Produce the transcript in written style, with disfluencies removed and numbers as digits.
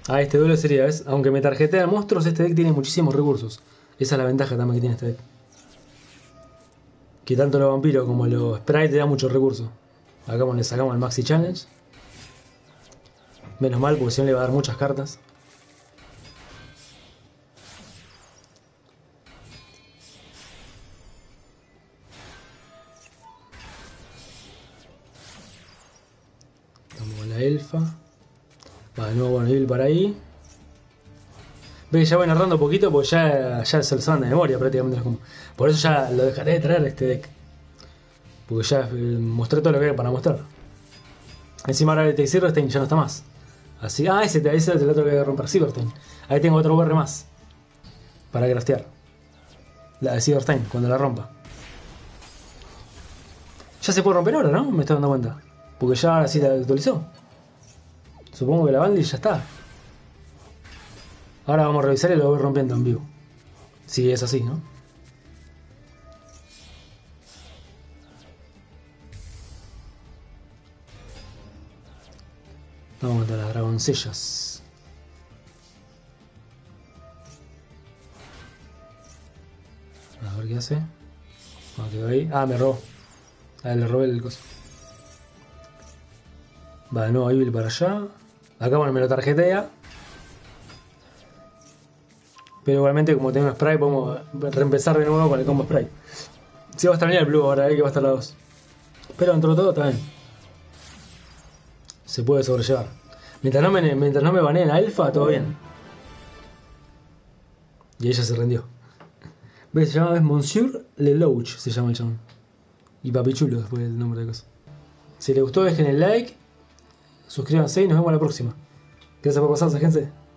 Ah, este duelo sería, ¿ves? Aunque me tarjetean monstruos, este deck tiene muchísimos recursos. Esa es la ventaja también que tiene este deck. Que tanto los vampiros como los sprites te dan muchos recursos. Acá le sacamos el Maxi Challenge. Menos mal, porque si no le va a dar muchas cartas. Estamos con la elfa. Va de nuevo Boneville para ahí. Ve que ya voy narrando poquito porque ya se lo saben de memoria prácticamente. Por eso ya lo dejaré de traer este deck. Porque ya mostré todo lo que había para mostrar. Encima ahora el de Silverstein ya no está más. Así, ese es el otro que voy a romper, Silverstein. Ahí tengo otro UR más. Para craftear. La de Silverstein, cuando la rompa. Ya se puede romper ahora, ¿no? Me estoy dando cuenta. Porque ya ahora sí la actualizó. Supongo que la Bandi ya está. Ahora vamos a revisar y lo voy rompiendo en vivo. Si es así, ¿no? Vamos a las dragoncillas. A ver qué hace. Quedó ahí. Ah, me robó. Le robé el coso. Va de nuevo Evil para allá. Acá bueno, me lo tarjetea. Pero igualmente como tengo spray podemos reempezar de nuevo con el combo spray. Sí va a estar bien el blue ahora, que va a estar la 2. Pero dentro de todo también. Se puede sobrellevar. Mientras no me baneen a Elfa, todo bien. Y ella se rindió. ¿Ves? Se llama Monsieur Lelouch, se llama el chabón. Y Papichulo después el nombre de cosa. Si les gustó dejen el like. Suscríbanse y nos vemos la próxima. Gracias por pasarse, gente.